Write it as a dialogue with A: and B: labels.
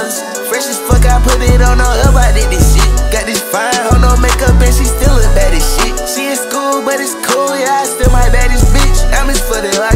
A: dollars. Fresh as fuck, I put it on up, I did this shit. Got this fine hoe, no makeup, and she still look bad as shit. She in school, but it's cool, yeah, I still my baddest bitch. I'm for the life.